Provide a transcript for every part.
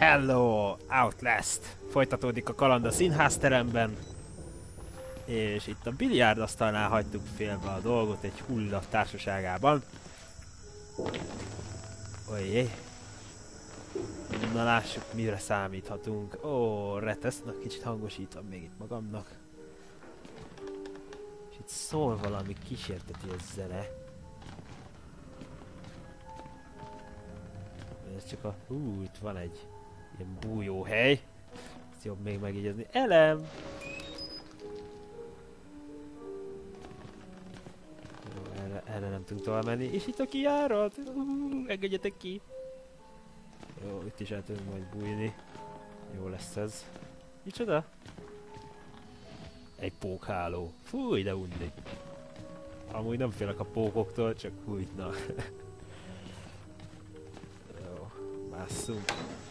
Hello! Outlast! Folytatódik a kaland a színházteremben. És itt a biliárdasztalnál hagytuk félbe a dolgot egy hulla társaságában. Ojjé! Na lássuk, mire számíthatunk. Ó, retesznek, kicsit hangosítom még itt magamnak. És itt szól valami kísérteti zene. Ez csak a... itt van egy ilyen bújóhely. Ezt jobb még megjegyezni. Elem! Jó, erre nem tudunk tovább menni. És itt a kijárat! Engedjetek ki! Jó, itt is el tudunk majd bújni. Jó lesz ez. Micsoda? Egy pókháló. Fúj, de undi. Amúgy nem félek a pókoktól, csak fújt, na. Jó, másszunk.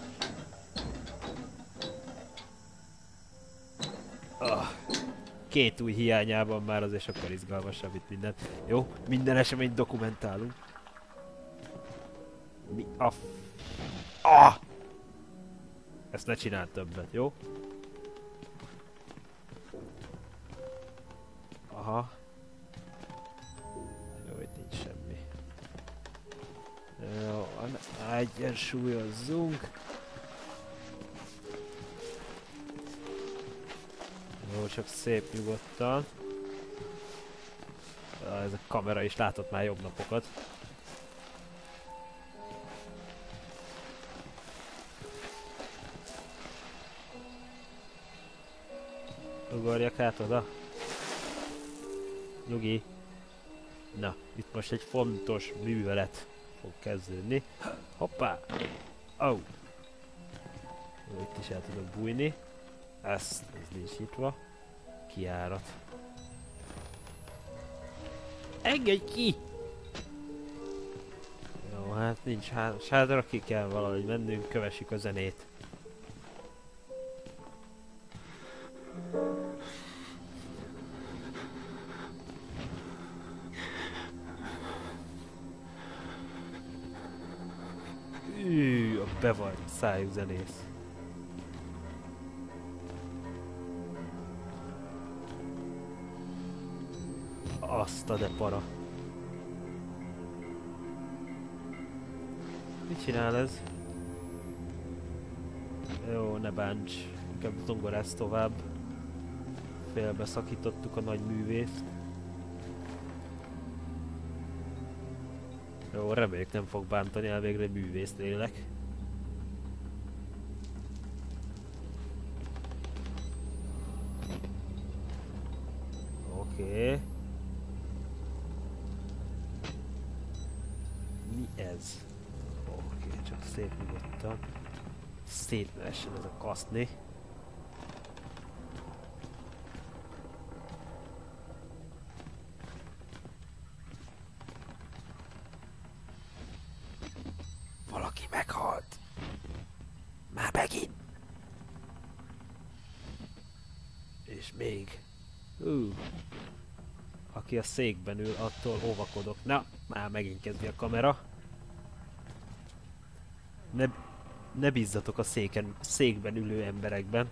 Két új hiányában már azért sokkal izgalmasabb itt minden. Jó, minden eseményt dokumentálunk. Mi a Ezt ne csináld többet, jó? Aha. Jó, itt nincs semmi. Jó, egyensúlyozzunk. Jó, csak szép nyugodtan. Ez a kamera is látott már jobb napokat. Ugorjak át oda. Nyugi. Na, itt most egy fontos művelet fog kezdődni. Hoppá! Oh. Jó, itt is el tudok bújni. Ez nincs nyitva. Kijárat. Engedj ki! Jó, hát nincs hátra, ki kell valahogy mennünk, kövessük a zenét. A bevart szájú zenész. Azt a de para. Mit csinál ez? Jó, ne bánts. Inkább zongorász tovább. Félbeszakítottuk a nagy művészt. Jó, reméljük nem fog bántani, elvégre egy művészt lélek. Oké. Mi ez? Oké, csak szép nyugodtan. Szét ne essen ez a kaszni. Valaki meghalt. Már megint. És még. Aki a székben ül, attól óvakodok. Na, már megint kezdi a kamera. Ne bízzatok a székben ülő emberekben.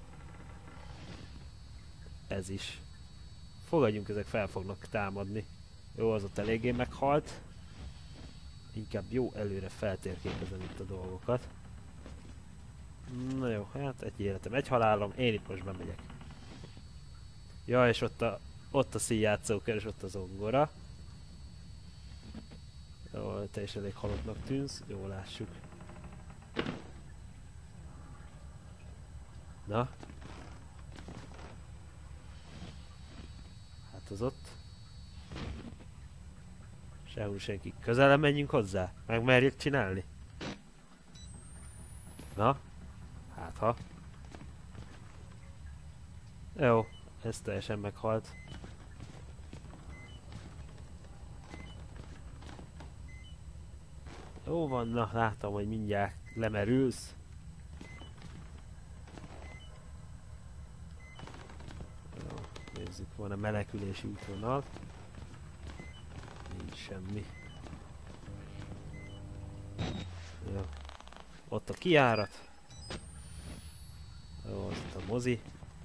Ez is. Fogadjunk, ezek fel fognak támadni. Jó, az ott eléggé meghalt. Inkább jó előre feltérképezem itt a dolgokat. Na jó, hát egy életem, egy halálom, én itt most bemegyek. Ja, és ott a színjátszókör, és ott az zongora. Jó, te is elég halottnak tűnsz, jó, lássuk. Na? Hát az ott. Sehol senki. Közelebb menjünk hozzá? Megmerjük csinálni? Na? Hát ha. Jó, ez teljesen meghalt. Jó van, na látom, hogy mindjárt lemerülsz. Jó, nézzük, van a menekülési útvonal. Nincs semmi. Jó. Ott a kijárat. Jó, az itt a mozi.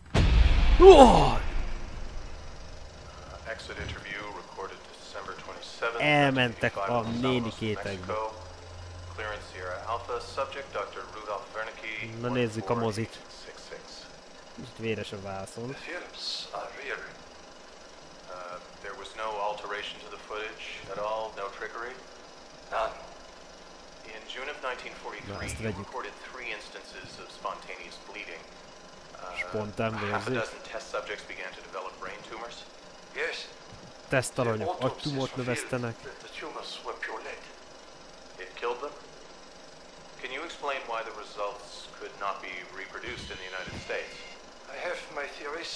Exit interview recorded December 27th. Elmentek a nénikétekbe. Clearance Sierra Alpha, subject Dr. Rudolf Wernicke. Na nézzük a mozit. 6666. Kicsit véres a vászon. The films are real. There was no alteration to the footage at all, no trickery? None. In June of 1943, you reported 3 instances of spontaneous bleeding. Spontán Half a vérzés. dozen test subjects began to develop brain tumors. Yes. Tesztalanyok agytumort növesztenek. The tumors were pure lead. It killed them? Can you explain why the results could not be reproduced in the United States? I have my theories.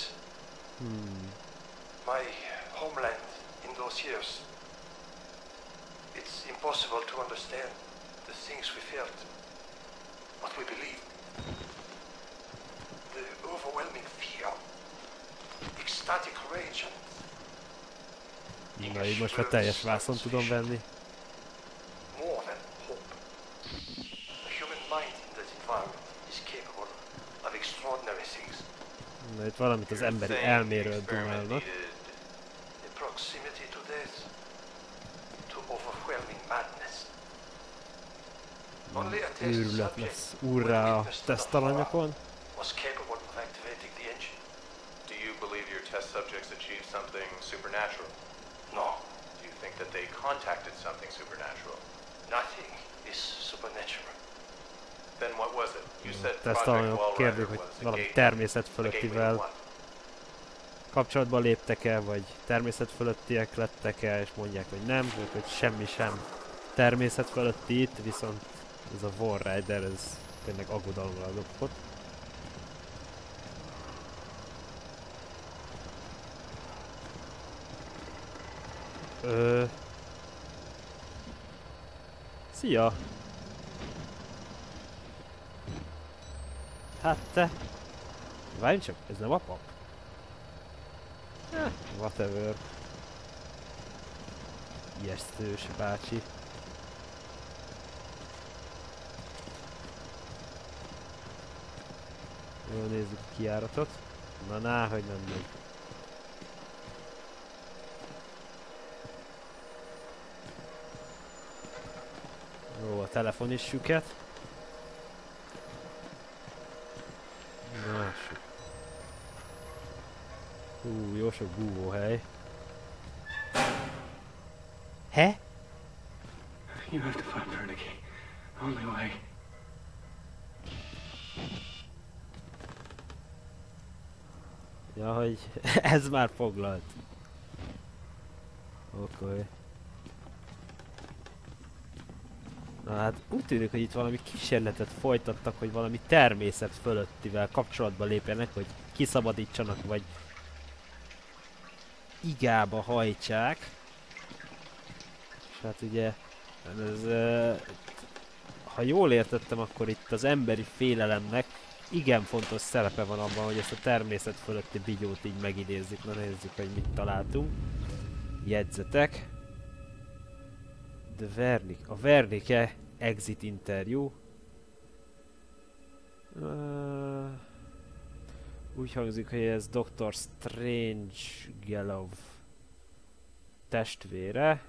My homeland in those years. It's impossible to understand the things we felt, what we believed. The overwhelming fear, ecstatic rage and Na így most már teljes vászon tudom venni. more than hope. The human mind in that environment is capable of extraordinary things. Na itt valamit az emberi Saying the elméről experiment dumálnak. needed The proximity to death, to overwhelming madness. Only a test Őrület subject lesz úrrá a tesztalanyokon. was capable of activating the engine. Do you believe your test subjects achieved something supernatural? No, Do you think that they contacted something supernatural? nothing is supernatural. Then what was it? You said Project Tesztalanyok Wall kérdik, Rider hogy was a valami gateway. természet A gateway to fölöttivel what? kapcsolatba léptek-e, vagy természet fölöttiek lettek-e, és mondják, hogy nem, hogy semmi sem természet fölötti itt, viszont ez a Wall Rider, ez tényleg aggodalomra ad okot. Szia! Hát te! Várj csak, ez nem a pap? Whatever. Ijesztős bácsi. Jó, nézzük a kijáratot. Na, hogy nem megy. Jó, a telefon is süket. Lássuk. Jó sok búvóhely. He? You have to find Wernicke. Only way. Ja, hogy ez már foglalt. Oké. Na hát úgy tűnik, hogy itt valami kísérletet folytattak, hogy valami természet fölöttivel kapcsolatba lépjenek, hogy kiszabadítsanak, vagy igába hajtsák. És hát ugye, ez, ha jól értettem, akkor itt az emberi félelemnek igen fontos szerepe van abban, hogy ezt a természet fölötti bigyót így megidézzük. Na nézzük, hogy mit találtunk. Jegyzetek. A Wernicke exit interview. Úgy hangzik, hogy ez Dr. Strangelove testvére.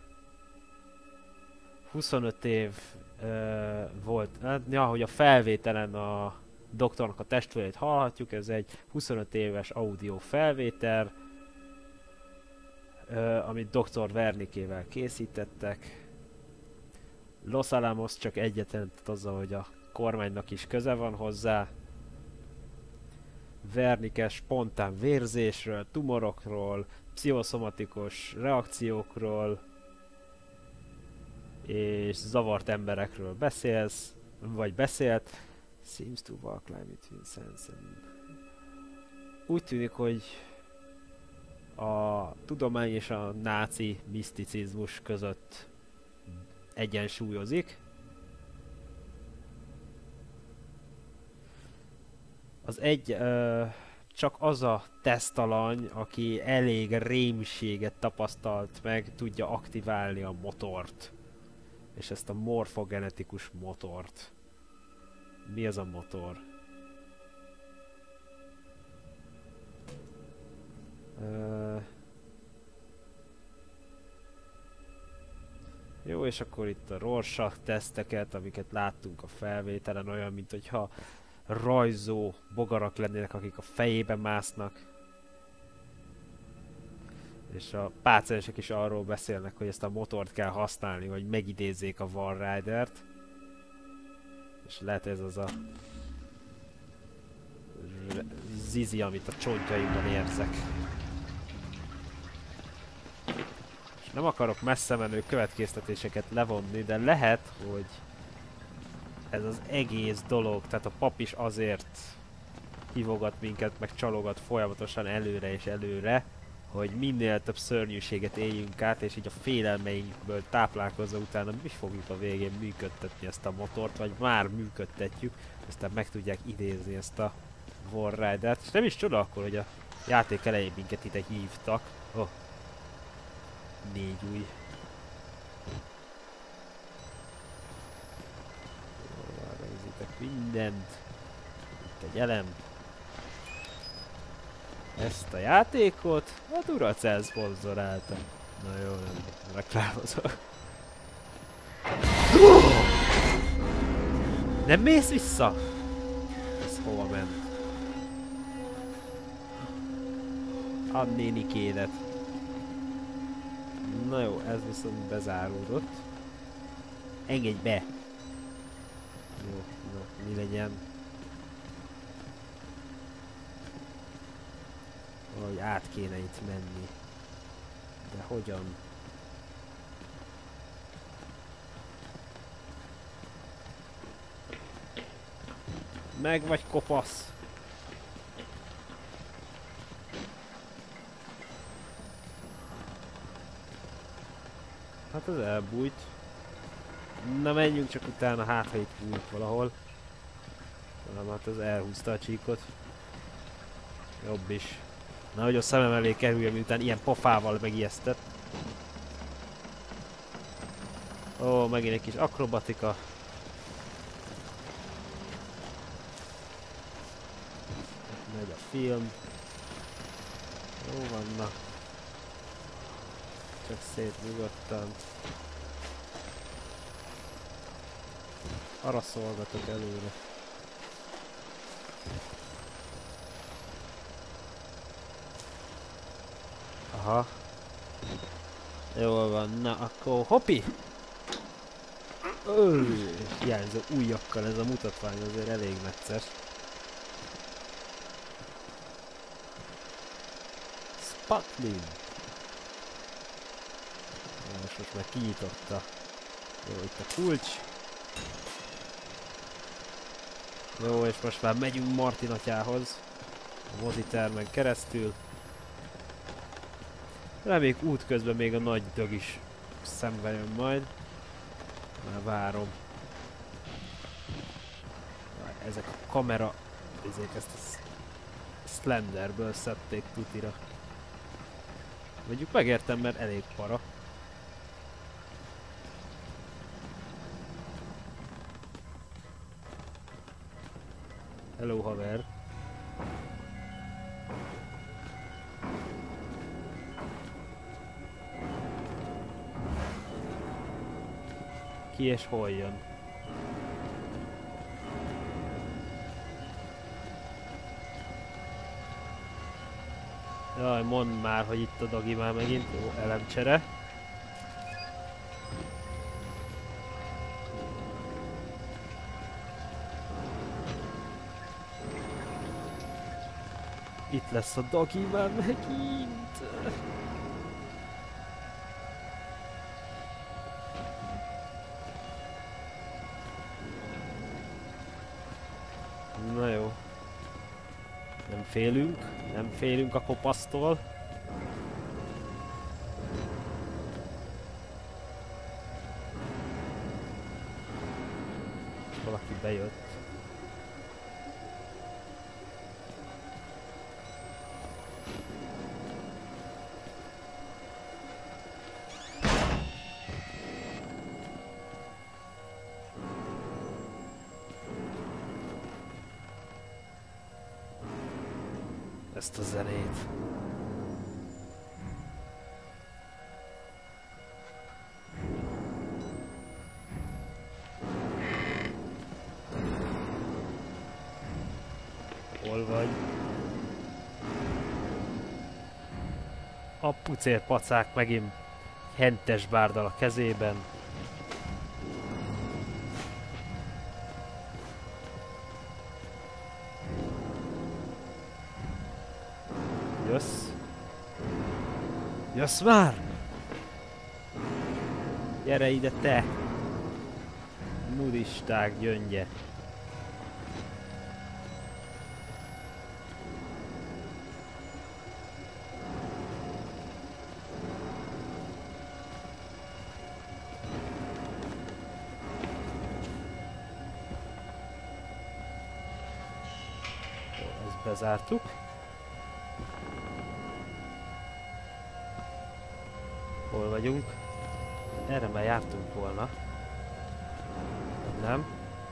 25 év volt, ja, hogy a felvételen a doktornak a testvérét hallhatjuk, ez egy 25 éves audio felvétel, amit Dr. Wernicke-vel készítettek. Los Alamos csak egyet jelentett azzal, hogy a kormánynak is köze van hozzá. Wernicke spontán vérzésről, tumorokról, pszichoszomatikus reakciókról és zavart emberekről beszélt. Seems to walk line between sense and... Úgy tűnik, hogy a tudomány és a náci miszticizmus között egyensúlyozik. Az csak az a tesztalany, aki elég rémséget tapasztalt meg, tudja aktiválni a motort. És ezt a morfogenetikus motort. Mi az a motor? Jó, és akkor itt a Rorschach teszteket, amiket láttunk a felvételen, olyan, mint hogyha rajzó bogarak lennének, akik a fejébe másznak. És a páciensek is arról beszélnek, hogy ezt a motort kell használni, hogy megidézzék a Walridert. És lehet ez az a zizi, amit a csontjaimban érzek. És nem akarok messze menő következtetéseket levonni, de lehet, hogy ez az egész dolog, tehát a pap is azért hívogat minket, meg csalogat folyamatosan előre és előre, hogy minél több szörnyűséget éljünk át, és így a félelmeinkből táplálkozva utána mi fogjuk a végén működtetni ezt a motort, vagy már működtetjük, aztán meg tudják idézni ezt a Walridert. És nem is csoda akkor, hogy a játék elején minket ide hívtak. Oh. 4 új. Rögzítek mindent. Itt egy elem. Ezt a játékot a Duracell szponzorálta. Na jó, nem reklámozok. Nem mész vissza? Ez hova ment? Add nénikédet. Na jó, ez viszont bezáródott. Engedj be! Jó, na, mi legyen? Valahogy át kéne itt menni. De hogyan? Meg vagy kopasz? Hát ez elbújt. Na menjünk csak utána, hát ha itt bújt valahol. Nem, hát ez elhúzta a csíkot. Jobb is. Na, hogy a szemem elé kerüljön, miután ilyen pofával megijesztett. Ó, megint egy kis akrobatika. Megy a film. Jó van, na. Csak szép nyugodtan. Arra szolgatok előre. Aha. Jól van, na akkor hoppi! Hiányzó ujjakkal ez a mutatvány azért elég necces. Spatlin! Most már kinyitotta. Jó, itt a kulcs. Jó, és most már megyünk Martin atyához. A mozitermen keresztül. Reméljük útközben még a nagy dög is szembe jön majd. Már várom. Ezek a kamera... Ezek ezt a Slenderből szedték tutira. Mondjuk megértem, mert elég para. Hello, haver. Ki és hol jön? Jaj, mondd már, hogy itt a Dagi már megint. Jó, elemcsere. Itt lesz a Dagi már megint. Na jó. Nem félünk a kopasztól. Valaki bejött. Ezt a zenét. Hol vagy? A pucérpacák megint hentes bárdal a kezében. Jössz? Jössz már? Gyere ide te! Nudisták gyöngye. Jó, ezt bezártuk. Hol vagyunk? Erre már jártunk volna. Nem?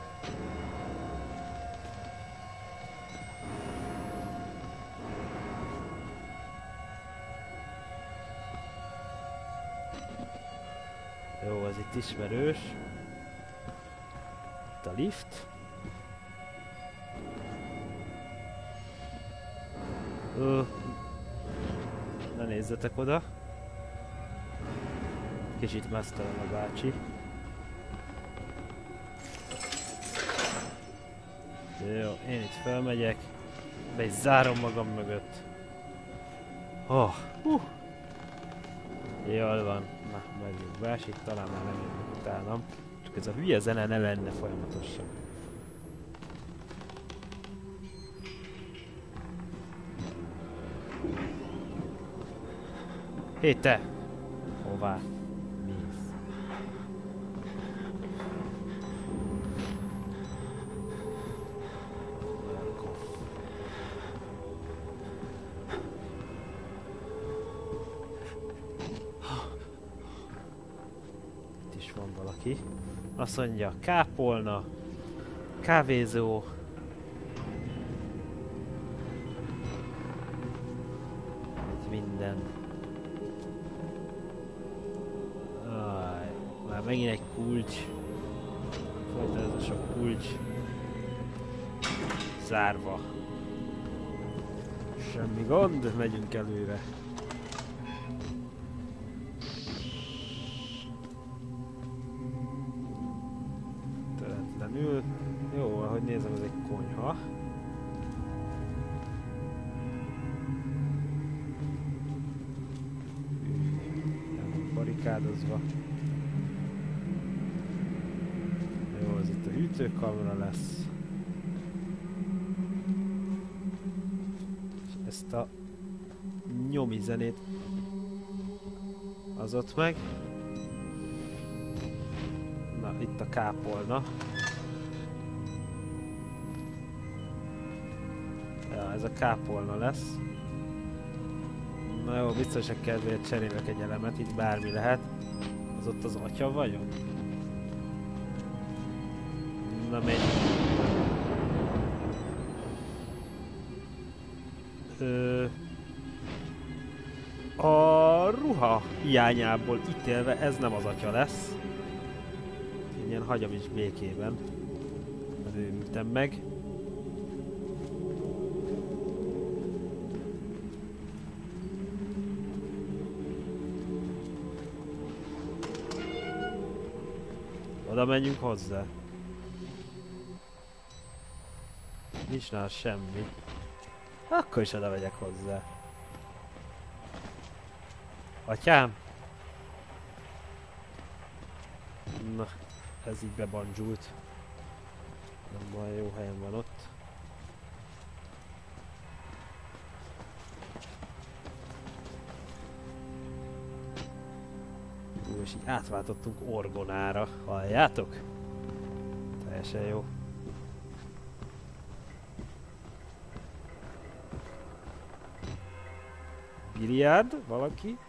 Jó, ez itt ismerős. Itt a lift. Ne nézzetek oda. Kicsit mesztelen a bácsi. Jó, én itt felmegyek. Be is zárom magam mögött. Oh, jól van. Na, megyünk be, itt talán már nem jönnek utánam. Csak ez a hülye zene ne lenne folyamatosan. Hé te! Hová? Mész? Itt is van valaki. Azt mondja, kápolna, kávézó. Itt minden. Már megint egy kulcs. Folyton ez a sok kulcs. Zárva. Semmi gond, megyünk előre. Töretlenül. Jó, ahogy nézem, ez egy konyha. Barikádozva. Jó, ez itt a hűtőkamra lesz. És ezt a nyomi zenét az ott meg. Na, itt a kápolna. Ja, ez a kápolna lesz. Na jó, biztos a kedvéért cserélek egy elemet, itt bármi lehet. Az ott az atya vajon? Na menj! A ruha hiányából ítélve ez nem az atya lesz. Ilyen hagyom is békében. Nem őmültem meg. Oda menjünk hozzá. Nincs nála semmi. Akkor is oda megyek hozzá. Atyám? Na, ez így bebandzsult. Nem baj, jó helyen van ott. És így átváltottunk orgonára. Halljátok? Teljesen jó. Biliárd? Valaki?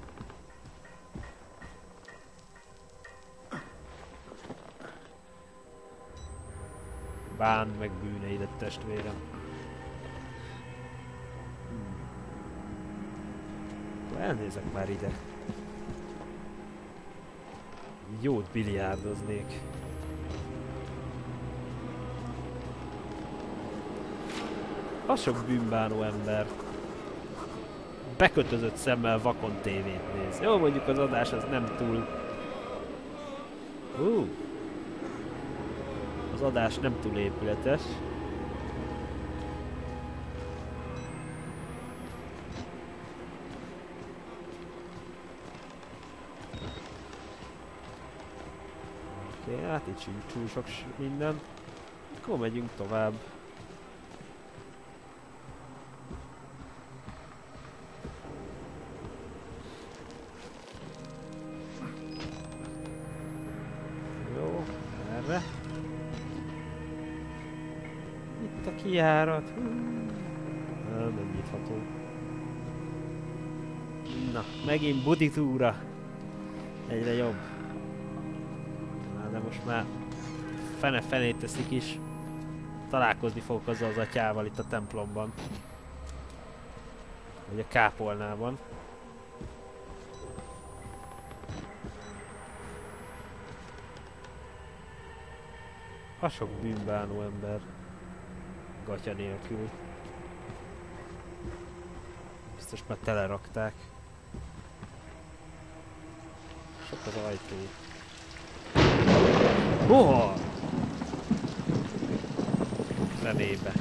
Bánd meg bűneidet, testvérem. Elnézek már ide. Jót biliárdoznék. Az sok bűnbánó ember. Bekötözött szemmel vakon tévét néz. Jó, mondjuk az adás az nem túl... Az adás nem túl épületes. Oké, hát itt sincs túl sok minden. Akkor megyünk tovább. Jó, erre. Itt a kijárat. Nem nyitható. Na, megint buditúra. Egyre jobb. De most már fenét teszik is. Találkozni fogok azzal az atyával itt a templomban. Vagy a kápolnában. A sok bűnbánó ember. Gatya nélkül. Biztos már telerakták. Sok az ajtó. Hoha! Fenébe.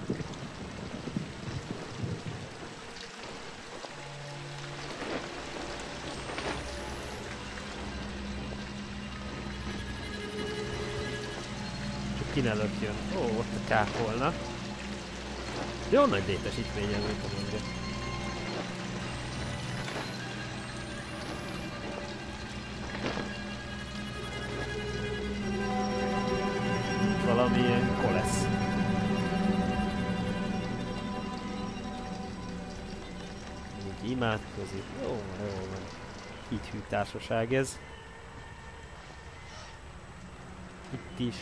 Csak ki ne lökjön. Ó, ott a kápolna. Jó nagy létesítményen volt a mondja. Valamilyen kolesz. Így imádkozik. Jó van. Hithű társaság ez. Itt is.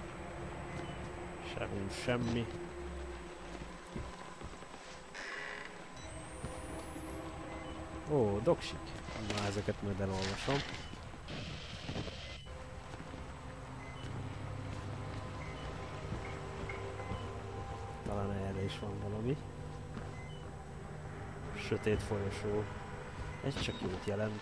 Sehol semmi. Ó, doksik. Na, ezeket majd elolvasom. Talán erre is van valami. Sötét folyosó. Ez csak jót jelent.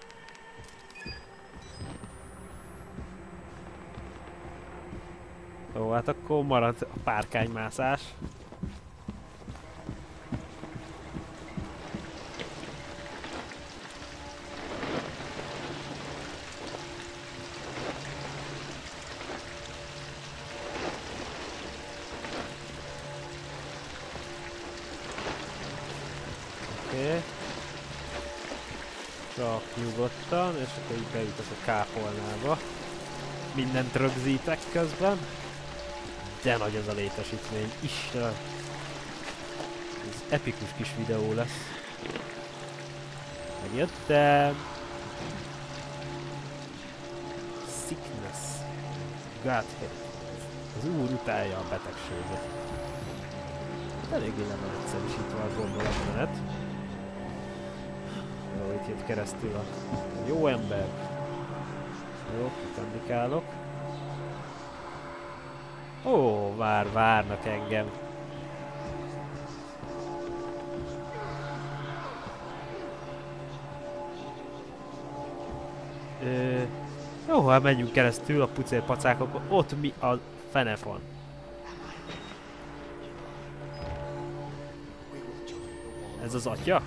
Ó, hát akkor marad a párkánymászás. Csak nyugodtan, és akkor így beütök a kápolnába. Mindent rögzítek közben. De nagy ez a létesítmény, Istenem! Ez epikus kis videó lesz. Megjöttem! Sickness. Godhead. Az úr utálja a betegséget. Eléggé le van egyszerűsítve a gondolatmenet. Jó, itt jött keresztül a jó ember. Jó, kitandikálok. Ó, várnak engem. Jó, hát menjünk keresztül a pucérpacákokon. Ott mi a fene van? Ez az atya?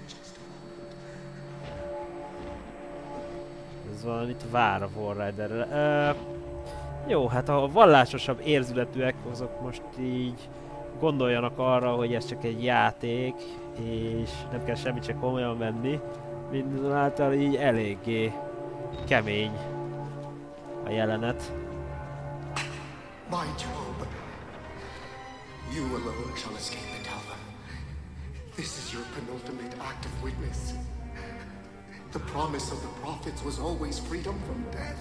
Ez valamit vár a War Riderre. Jó, hát a vallásosabb érzületűek azok most így gondoljanak arra, hogy ez csak egy játék, és nem kell semmit se komolyan venni. Mindazonáltal így eléggé kemény a jelenet. My Job, you alone shall escape the tower. This is your penultimate act of witness. The promise of the prophets was always freedom from death.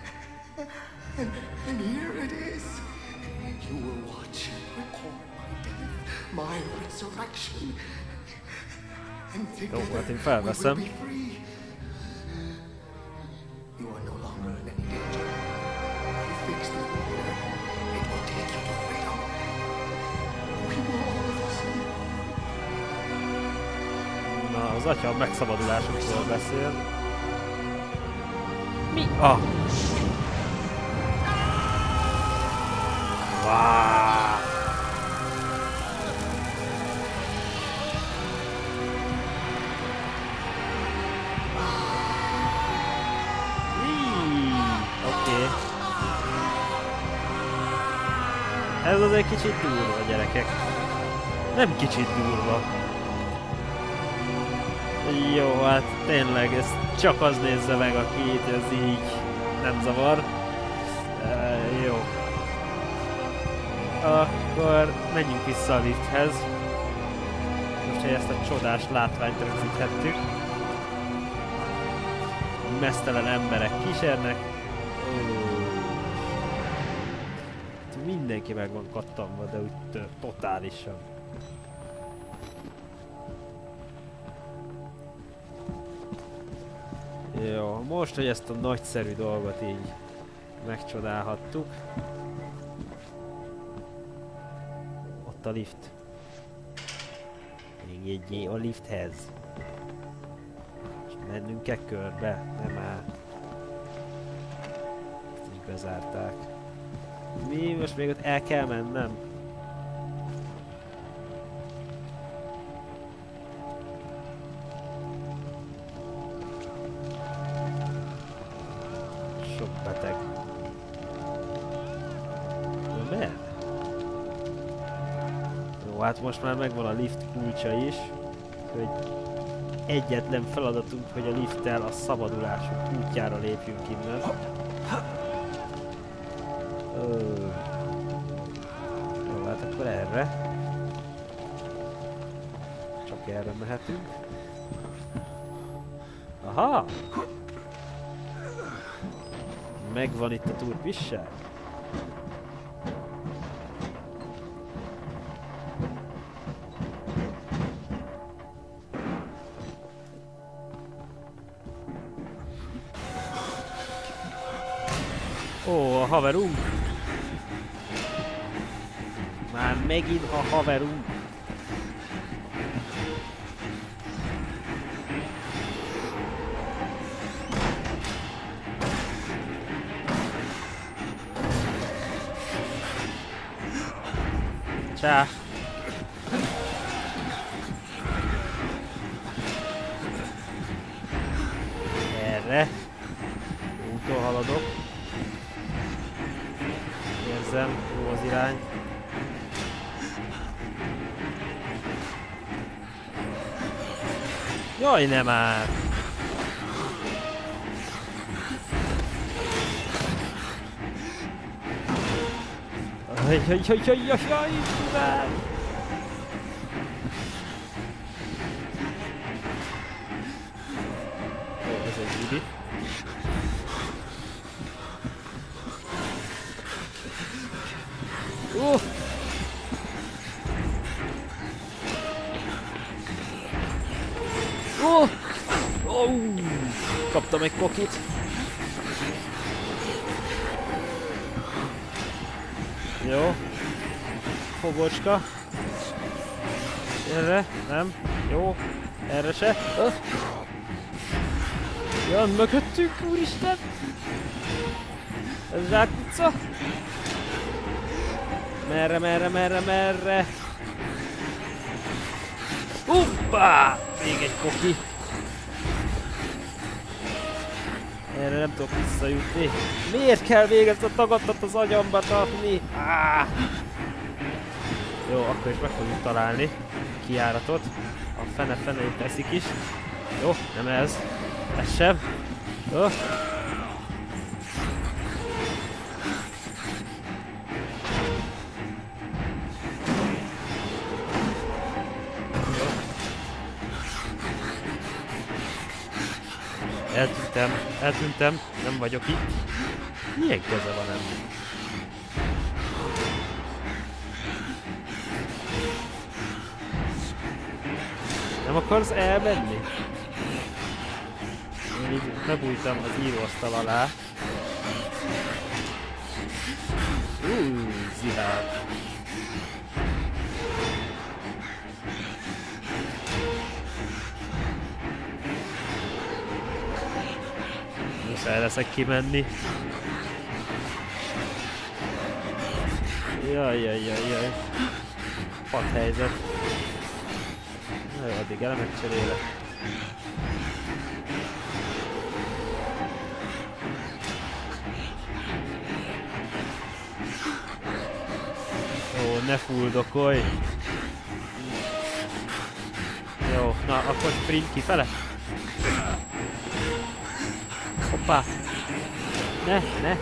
And here it is. You will watch and record my death, my resurrection. And together we will be free. You are no longer in any danger. I fixed the order. It will take you to freedom. We will all Az atya a megszabadulásokról beszél. Mi a... Váááá! Oké. Ez az egy kicsit durva, gyerekek. Nem kicsit durva. Jó, hát tényleg, ezt csak az nézze meg, aki ez így nem zavar. Jó. Akkor menjünk vissza a lifthez. Most, hogy ezt a csodás látványt rögzíthettük. Meztelen emberek kísérnek. Mindenki meg van kattanva, de úgy totálisan. Jó, most, hogy ezt a nagyszerű dolgot így megcsodálhattuk. Ott a lift. Engedjél a lifthez. És mennünk kell körbe? Nem áll. Ezt így bezárták. Mi? Most még ott el kell mennem? Sok beteg. De merre? Jó, hát most már megvan a lift kulcsa is, hogy egyetlen feladatunk, hogy a lifttel a szabadulásunk útjára lépjünk innen. Jó, hát akkor erre. Csak erre mehetünk. Aha! Megvan itt a turpisság. Ó, a haverunk! Már megint a haverunk! Csá! Erre! Úton haladok. Érzem, jó az irány. Jaj, nem már! Jaj, Isten! Jó, ez egy Judy. Kaptam egy kokit. Jó. Fogocska. Erre, nem. Jó. Erre se. Jön mögöttünk, úristen! Ez zsákutca. Merre? Hoppá! Még egy koki. Erre nem tudok visszajutni. Miért kell még ezt a tagadtat az agyamba tartni? Jó, akkor is meg fogjuk találni a kijáratot. A fene-fenét teszik is. Jó, nem ez. Ez sem. Jó. Eltűntem, nem vagyok itt. Milyen keze van ennek? Nem akarsz elmenni? Én így bebújtam az íróasztal alá. Zihár. Képtelen leszek kimenni. Jaj. Padhelyzet. Na jó, addig elemet cserélek. Ó, ne fuldokolj! Jó, na akkor sprint kifele. Hoppá! Ne!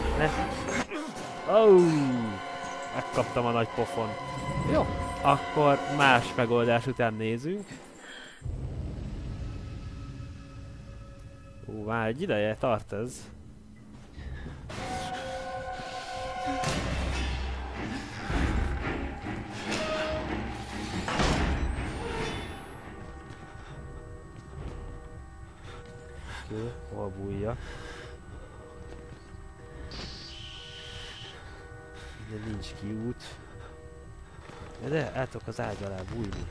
Megkaptam a nagy pofon. Jó, akkor más megoldás után nézünk. Már egy ideje tart ez. Oké, hol bújjak? De nincs kiút. De el tudok az ágy alá bújni.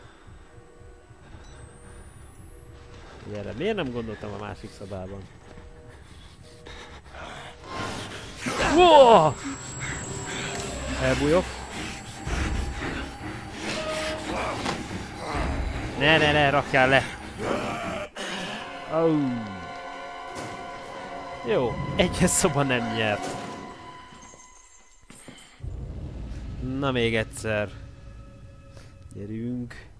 Erre miért nem gondoltam a másik szobában? Wow! Elbújok. Ne, rakjál le! Oh. Jó, egyes szoba nem nyert. Na még egyszer. Gyerünk.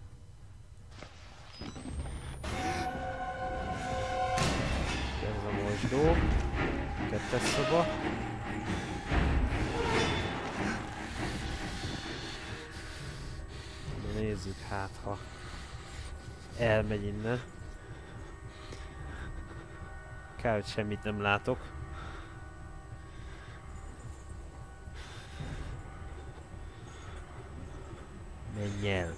Ez a mosdó. Kettes szoba. Na nézzük hát, ha elmegy innen. Kár, hogy semmit nem látok. Menj el!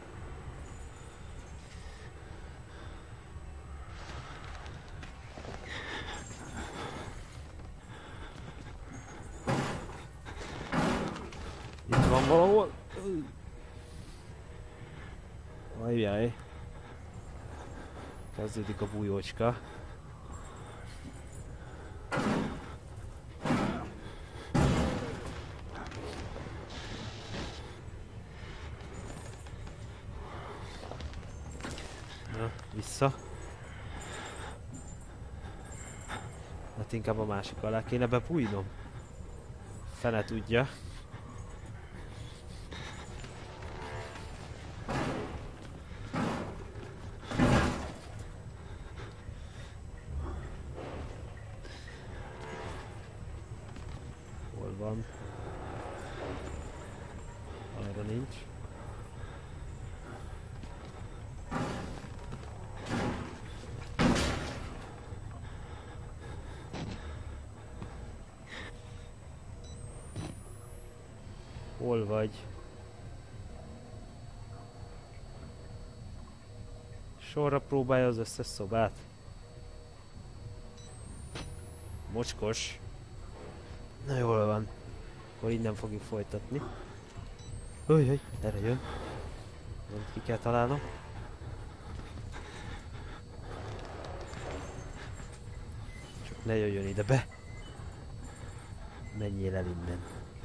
Itt van valahol? Ajjaj! Kezdődik a bújócska. Vissza. Hát inkább a másik alá kéne bebújnom. Fene tudja. Hol van? Arra nincs. Hol vagy? Sorra próbálja az összes szobát. Mocskos. Na jól van. Akkor innen fogjuk folytatni. Ujjjj, erre jön. Valamit ki kell találnom. Csak ne jöjjön ide be. Menjél el innen.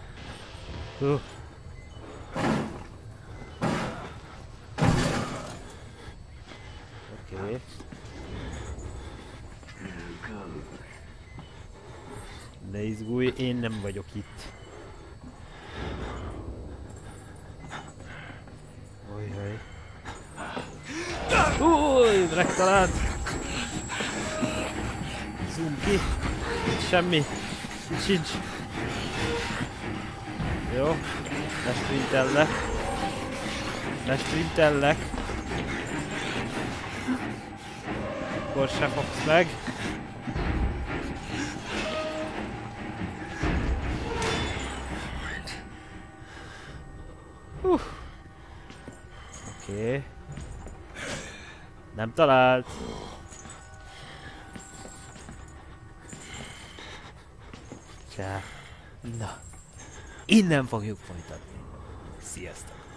Oké. Ne izgulj, én nem vagyok itt. Ojjaj. Megtalált! Zoom ki. Semmi. Sincs. Jó. Lestrintellek. Akkor se fogsz meg. Oké. Nem talált. Csá. Na. Innen fogjuk folytatni. Sziasztok!